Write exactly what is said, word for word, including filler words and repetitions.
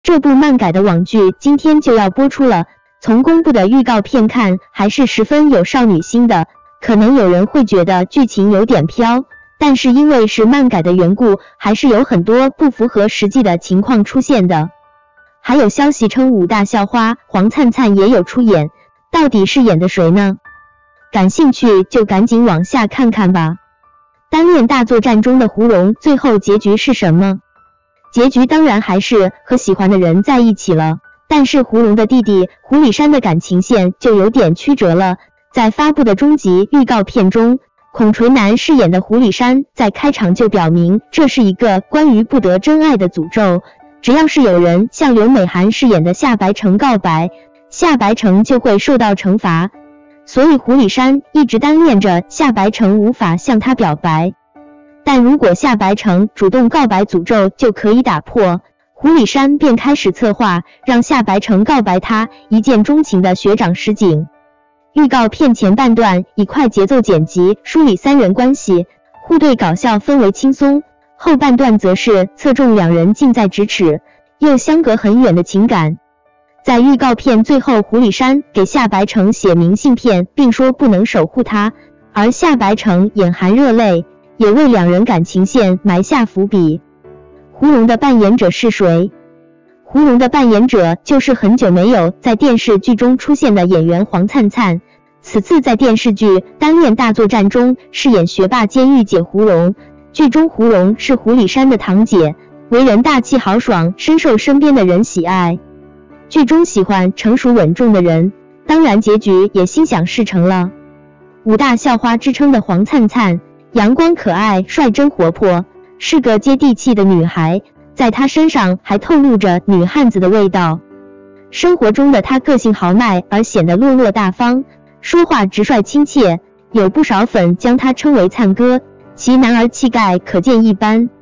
这部漫改的网剧今天就要播出了，从公布的预告片看，还是十分有少女心的。可能有人会觉得剧情有点飘，但是因为是漫改的缘故，还是有很多不符合实际的情况出现的。还有消息称五大校花黄灿灿也有出演，到底是演的谁呢？感兴趣就赶紧往下看看吧。单恋大作战中的胡蓉最后结局是什么？结局当然还是和喜欢的人在一起了，但是胡蓉的弟弟胡里山的感情线就有点曲折了。在发布的终极预告片中，孔垂楠饰演的胡里山在开场就表明，这是一个关于不得真爱的诅咒，只要是有人向刘美涵饰演的夏白城告白，夏白城就会受到惩罚。所以胡里山一直单恋着夏白城，无法向他表白。但如果夏白城主动告白，诅咒就可以打破。胡里山便开始策划让夏白城告白他一见钟情的学长石井。预告片前半段以快节奏剪辑梳理三人关系，互对搞笑氛围轻松，后半段则是侧重两人近在咫尺又相隔很远的情感。在预告片最后，胡里山给夏白城写明信片，并说不能守护他，而夏白城眼含热泪，也为两人感情线埋下伏笔。胡蓉的扮演者是谁？胡蓉的扮演者就是很久没有在电视剧中出现的演员黄灿灿，此次在电视剧《单恋大作战》中饰演学霸监狱姐胡蓉。剧中胡蓉是胡里山的堂姐，为人大气豪爽，深受身边的人喜爱。剧中喜欢成熟稳重的人，当然结局也心想事成了。五大校花之称的黄灿灿，阳光可爱，率真活泼，是个接地气的女孩，在她身上还透露着女汉子的味道。生活中的她个性豪迈而显得落落大方，说话直率亲切，有不少粉将她称为灿哥，其男儿气概可见一斑。